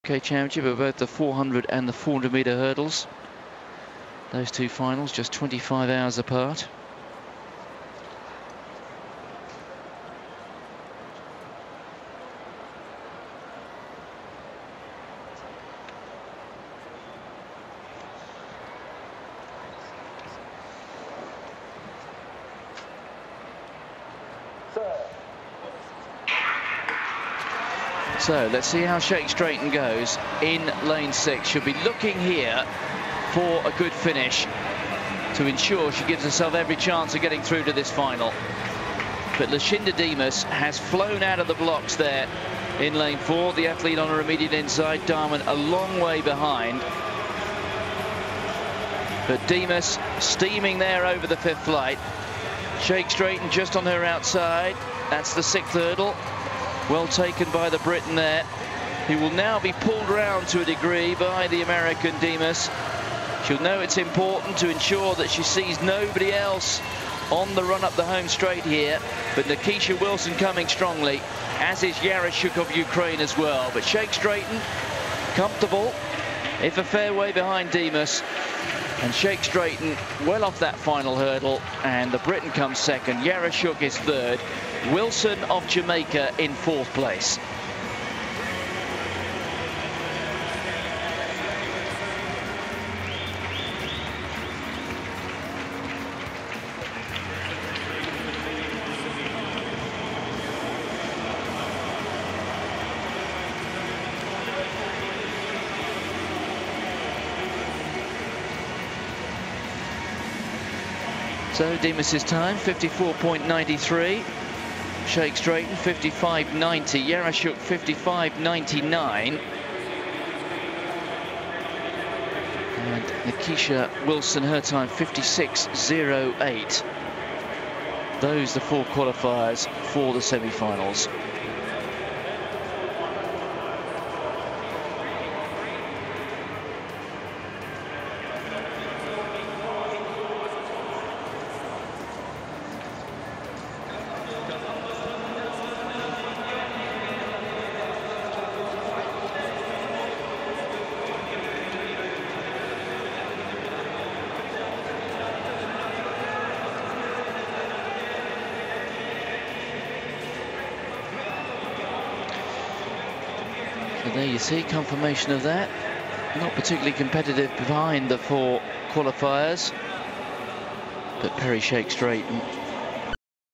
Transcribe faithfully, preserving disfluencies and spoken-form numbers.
U K Championship of both the four hundred and the four hundred metre hurdles. Those two finals just twenty-five hours apart. So let's see how Shake Straighten goes in lane six. She'll be looking here for a good finish to ensure she gives herself every chance of getting through to this final. But Lashinda Demas has flown out of the blocks there in lane four. The athlete on her immediate inside, Darwin a long way behind. But Demas steaming there over the fifth flight. Shake Straighten just on her outside. That's the sixth hurdle. Well taken by the Briton there. He will now be pulled round to a degree by the American Demas. She'll know it's important to ensure that she sees nobody else on the run up the home straight here. But Nikisha Wilson coming strongly, as is Yarashuk of Ukraine as well. But Shake Straighten, comfortable, if a fair way behind Demas. And Shake Straighten well off that final hurdle. And the Briton comes second, Yarashuk is third. Wilson of Jamaica in fourth place. So Demas's time, fifty-four point nine three. Shake Straighten, fifty-five ninety. Yarashuk, fifty-five ninety-nine. And Nikisha Wilson, her time, fifty-six oh eight. Those the four qualifiers for the semi-finals. So there you see, confirmation of that. Not particularly competitive behind the four qualifiers, but Perry Shake Straighten